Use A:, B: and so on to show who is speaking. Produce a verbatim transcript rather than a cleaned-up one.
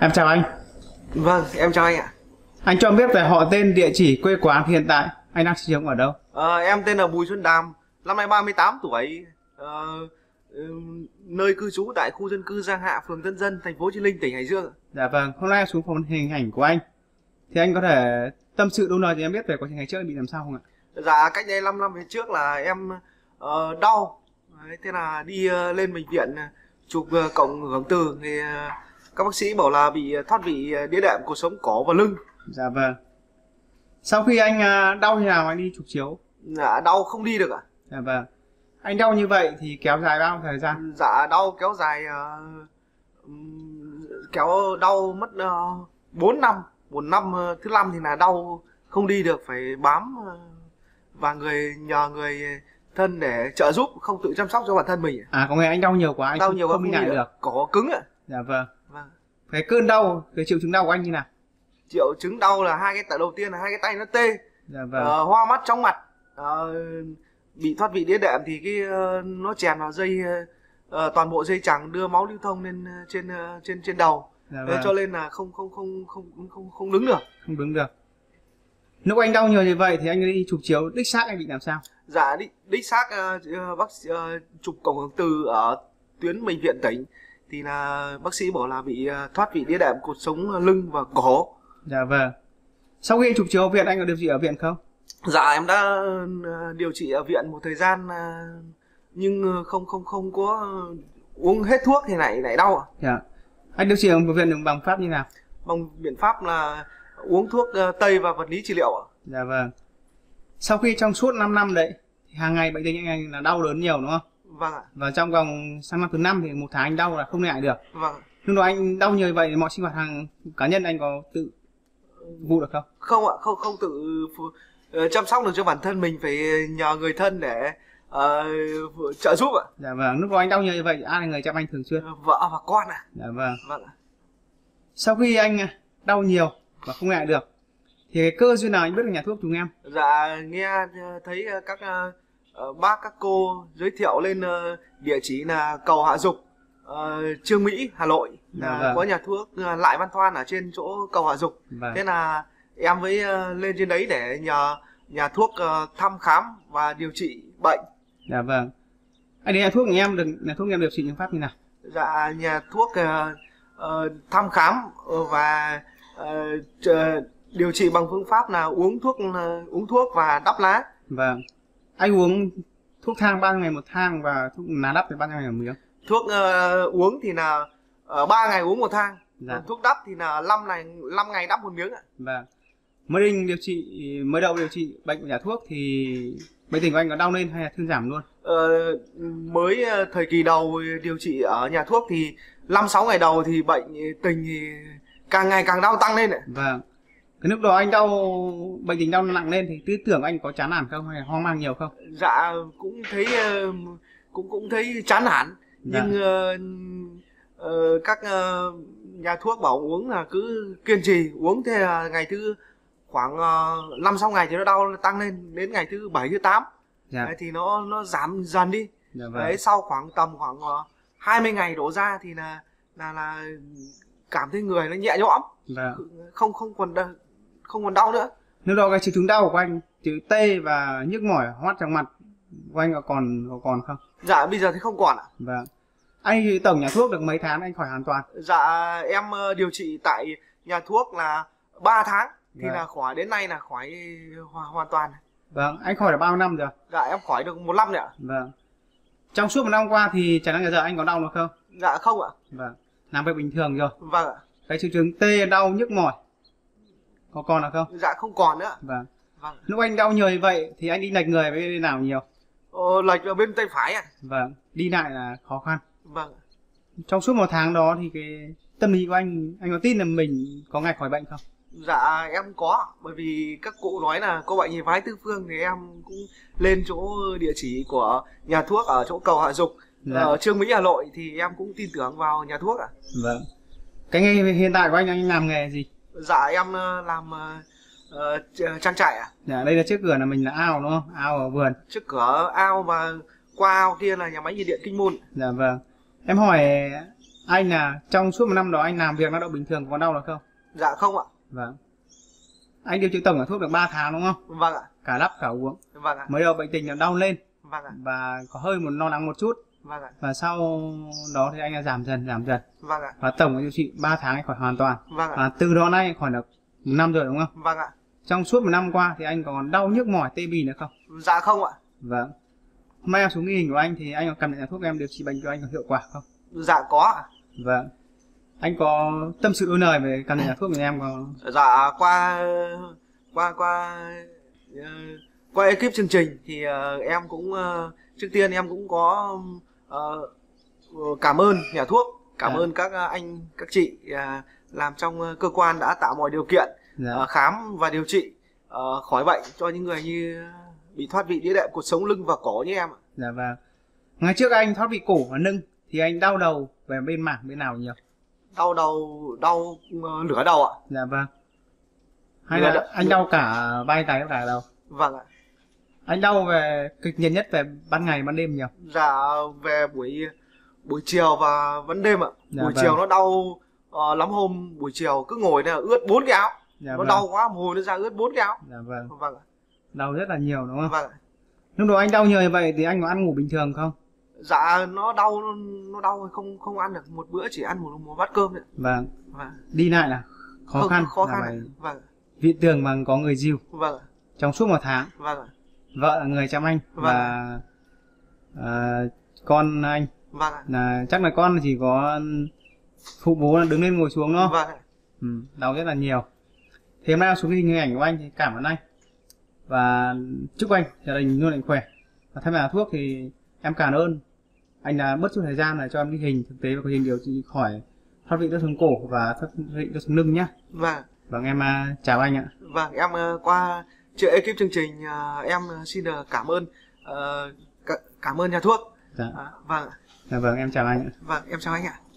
A: Em chào anh.
B: Vâng, em chào anh ạ.
A: Anh cho biết về họ tên, địa chỉ, quê quán hiện tại anh đang sinh sống ở đâu?
B: Ờ, em tên là Bùi Xuân Đàm, năm nay ba mươi tám tuổi, ờ, nơi cư trú tại khu dân cư Giang Hạ, phường Tân Dân, thành phố Chí Linh, tỉnh Hải Dương.
A: Dạ vâng, hôm nay em xuống phòng hình ảnh của anh. Thì anh có thể tâm sự đôi lời thì em biết về quá trình ngày trước anh bị làm sao không ạ?
B: Dạ, cách đây năm năm về trước là em uh, đau. Đấy, thế là đi uh, lên bệnh viện uh, chụp uh, cộng hưởng từ thì uh, các bác sĩ bảo là bị thoát vị uh, đĩa đệm cột sống cổ và lưng.
A: Dạ vâng. Sau khi anh uh, đau như nào anh đi chụp chiếu?
B: Dạ, đau không đi được ạ.
A: Dạ vâng. Anh đau như vậy thì kéo dài bao thời gian?
B: Dạ, đau kéo dài uh, kéo đau mất uh, bốn năm. Một năm uh, thứ năm thì là đau không đi được, phải bám uh, và người nhờ người thân để trợ giúp, không tự chăm sóc cho bản thân mình.
A: À, có nghĩa anh đau nhiều quá anh
B: đau
A: không,
B: nhiều
A: không
B: không
A: đi lại được.
B: được. Cổ cứng ạ.
A: Dạ vâng.
B: Vâng.
A: Cái cơn đau, cái triệu chứng đau của anh như nào?
B: Triệu chứng đau là hai cái tay đầu tiên là hai cái tay nó tê.
A: Dạ vâng.
B: Uh, hoa mắt chóng mặt. Uh, bị thoát vị đĩa đệm thì cái uh, nó chèn vào dây uh, toàn bộ dây chằng đưa máu lưu thông lên uh, trên uh, trên trên đầu.
A: Dạ vâng.
B: Cho nên là không không không không không không đứng được.
A: Không đứng được. Lúc anh đau nhiều như vậy thì anh đi chụp chiếu đích xác anh bị làm sao?
B: Dạ, đích, đích xác uh, bác uh, chụp cộng hưởng từ ở tuyến bệnh viện tỉnh thì là bác sĩ bảo là bị uh, thoát vị đĩa đệm cột sống lưng và cổ.
A: Dạ vâng. Sau khi chụp chiếu ở viện anh có điều trị ở viện không?
B: Dạ, em đã uh, điều trị ở viện một thời gian uh, nhưng không không không có uống hết thuốc thì lại lại đau ạ.
A: Dạ. Anh điều trị ở viện bằng pháp như nào?
B: Bằng biện pháp là uống thuốc uh, tây và vật lý trị liệu ạ.
A: Dạ vâng. Sau khi trong suốt năm năm đấy thì hàng ngày bệnh tình anh là đau đớn nhiều đúng không?
B: Vâng ạ.
A: Và trong vòng sang năm thứ năm thì một tháng anh đau là không đi lại được.
B: Vâng.
A: Lúc đó anh đau nhiều như vậy thì mọi sinh hoạt hàng cá nhân anh có tự vụ được không?
B: Không ạ, không không tự uh, chăm sóc được cho bản thân mình, phải nhờ người thân để uh, trợ giúp ạ.
A: Dạ vâng. Lúc đó anh đau nhiều như vậy ai là người chăm anh thường xuyên?
B: Vợ và con ạ.
A: Dạ vâng.
B: Vâng ạ.
A: Sau khi anh đau nhiều và không đi lại được thì cái cơ duyên nào anh biết được nhà thuốc chúng em?
B: Dạ, nghe thấy các uh, bác các cô giới thiệu lên uh, địa chỉ là cầu Hạ Dục, uh, Chương Mỹ, Hà Nội.
A: Dạ,
B: uh,
A: vâng.
B: Có nhà thuốc uh, Lại Văn Thoan ở trên chỗ cầu Hạ Dục.
A: Vâng.
B: Thế là em mới uh, lên trên đấy để nhờ nhà thuốc uh, thăm khám và điều trị bệnh.
A: Dạ vâng. Anh đến nhà thuốc của em được nhà thuốc em điều trị những pháp như nào?
B: Dạ, nhà thuốc uh, uh, thăm khám và uh, điều trị bằng phương pháp là uống thuốc uh, uống thuốc và đắp lá.
A: Vâng. Anh uống thuốc thang bao nhiêu ngày một thang và thuốc lá đắp thì bao nhiêu ngày một miếng?
B: Thuốc uh, uống thì là uh, ba ngày uống một thang.
A: Dạ.
B: Thuốc đắp thì là năm ngày năm ngày đắp một miếng ạ.
A: Vâng. Mới định điều trị mới đầu điều trị bệnh của nhà thuốc thì bệnh tình của anh có đau lên hay là thuyên giảm luôn?
B: Ờ, mới thời kỳ đầu điều trị ở nhà thuốc thì năm sáu ngày đầu thì bệnh tình thì càng ngày càng đau tăng lên ạ.
A: Vâng. Cái lúc đó anh đau bệnh tình đau nặng lên thì tư tưởng anh có chán nản không hay là hoang mang nhiều không?
B: Dạ, cũng thấy cũng cũng thấy chán nản.
A: Dạ.
B: Nhưng uh, uh, các uh, nhà thuốc bảo uống là cứ kiên trì uống, thế là ngày thứ khoảng năm uh, sáu ngày thì nó đau tăng lên, đến ngày thứ bảy thứ tám.
A: Dạ.
B: Đấy, thì nó nó giảm dần đi.
A: Dạ vâng.
B: Đấy, sau khoảng tầm khoảng uh, hai mươi ngày đổ ra thì là là là cảm thấy người nó nhẹ nhõm.
A: Vâng.
B: Không không còn đau, không còn đau nữa.
A: Lúc đó cái triệu chứng đau của anh, chữ tê và nhức mỏi hoắt trong mặt của anh có còn có còn không?
B: Dạ, bây giờ thì không còn ạ.
A: Vâng. Anh tổng nhà thuốc được mấy tháng anh khỏi hoàn toàn?
B: Dạ, em uh, điều trị tại nhà thuốc là ba tháng thì
A: vâng.
B: là khỏi, đến nay là khỏi hoàn, hoàn toàn.
A: Vâng. Anh khỏi được bao năm rồi?
B: Dạ, em khỏi được một năm rồi ạ.
A: Vâng. Trong suốt một năm qua thì chẳng lẽ giờ anh có đau được không?
B: Dạ, không ạ.
A: Vâng. Làm việc bình thường rồi.
B: Vâng ạ.
A: Cái triệu chứng tê, đau, nhức mỏi có còn là không?
B: Dạ, không còn nữa.
A: Vâng.
B: Vâng.
A: Lúc anh đau nhiều như vậy thì anh đi lệch người với bên nào nhiều?
B: Ờ, lệch vào bên tay phải ạ.
A: Vâng. Đi lại là khó khăn.
B: Vâng.
A: Trong suốt một tháng đó thì cái tâm lý của anh, anh có tin là mình có ngày khỏi bệnh không?
B: Dạ, em có. Bởi vì các cụ nói là có bệnh thì phái tứ phương, thì em cũng lên chỗ địa chỉ của nhà thuốc ở chỗ cầu Hạ Dục,
A: dạ.
B: ở Chương Mỹ, Hà Nội, thì em cũng tin tưởng vào nhà thuốc ạ.
A: Vâng. Cái nghề hiện tại của anh, anh làm nghề gì?
B: Dạ, em làm uh, trang trại ạ.
A: Dạ, đây là trước cửa là mình là ao đúng không? Ao ở vườn.
B: Trước cửa ao và qua ao kia là nhà máy nhiệt điện Kinh Môn.
A: Dạ vâng. Em hỏi Anh là trong suốt một năm đó anh làm việc lao động bình thường, có đau được không?
B: Dạ không ạ.
A: Vâng. Anh điều trị tổng cả thuốc được ba tháng đúng không?
B: Vâng ạ.
A: Cả lắp cả uống.
B: Vâng ạ.
A: Mới đầu bệnh tình là đau lên.
B: Vâng ạ.
A: Và có hơi một lo lắng một chút.
B: Vâng ạ.
A: Và sau đó thì anh đã giảm dần giảm dần.
B: Vâng ạ.
A: Và tổng điều trị ba tháng anh khỏi hoàn toàn.
B: Vâng ạ.
A: Và từ đó nay anh khỏi được một năm rồi đúng không?
B: Vâng ạ.
A: Trong suốt một năm qua thì anh còn đau nhức mỏi tê bì nữa không?
B: Dạ không ạ.
A: Vâng. Hôm nay em xuống ghi hình của anh thì anh có cầm nhận nhà thuốc em điều trị bệnh cho anh có hiệu quả không?
B: Dạ có ạ.
A: Vâng. Anh có tâm sự đôi lời về cầm nhận nhà thuốc của em có?
B: Dạ qua qua qua uh, qua ekip chương trình thì uh, em cũng uh, trước tiên em cũng có uh, cảm ơn nhà thuốc, cảm
A: dạ.
B: ơn các uh, anh các chị uh, làm trong uh, cơ quan đã tạo mọi điều kiện
A: dạ.
B: uh, khám và điều trị uh, khỏi bệnh cho những người như bị thoát vị đĩa đệm cột sống lưng và cổ như em ạ.
A: Dạ vâng. Ngày trước anh thoát vị cổ và lưng thì anh đau đầu về bên mảng bên nào nhiều?
B: Đau đầu, đau uh, nửa đầu ạ.
A: Dạ vâng. Hay
B: Nửa
A: là
B: đ...
A: anh đau cả vai tay cả đầu?
B: Vâng ạ.
A: Anh đau về kịch liệt nhất về ban ngày ban đêm nhiều?
B: Dạ về buổi buổi chiều và ban đêm ạ.
A: Dạ
B: buổi
A: vâng.
B: chiều nó đau uh, lắm, hôm buổi chiều cứ ngồi này ướt bốn cái áo.
A: Dạ
B: nó
A: vâng.
B: đau quá, mồ nó ra ướt bốn cái áo.
A: Dạ vâng.
B: Vâng ạ.
A: Đau rất là nhiều đúng không?
B: Vâng ạ.
A: Lúc đó anh đau nhiều như vậy thì anh có ăn ngủ bình thường không?
B: Dạ nó đau, nó, nó đau không không ăn được một bữa, chỉ ăn một một bát cơm thôi.
A: Vâng.
B: Vâng.
A: Đi lại là khó
B: không,
A: khăn.
B: khó khăn.
A: Phải...
B: Vâng.
A: Viện tường mà có người dìu.
B: Vâng.
A: Trong suốt một tháng.
B: Vâng ạ.
A: Vợ là người chăm anh.
B: Vâng.
A: Và à, con anh
B: Vâng ạ.
A: là chắc là con chỉ có phụ bố là đứng lên ngồi xuống đó.
B: Vâng ạ.
A: Ừ, đau rất là nhiều. Thì hôm nay xuống cái hình ảnh của anh thì cảm ơn anh và chúc anh gia đình luôn mạnh khỏe. Và thay mặt thuốc thì em cảm ơn anh đã mất chút thời gian để cho em ghi hình thực tế và có hình điều trị khỏi thoát vị đốt sống cổ và thoát vị đốt sống lưng nhé.
B: Vâng.
A: Vâng, em chào anh ạ.
B: Vâng, em uh, qua trợ ekip chương trình uh, em xin được cảm ơn uh, cảm ơn nhà thuốc.
A: Dạ.
B: À, vâng.
A: Dạ vâng, em chào anh ạ.
B: Vâng, em chào anh ạ.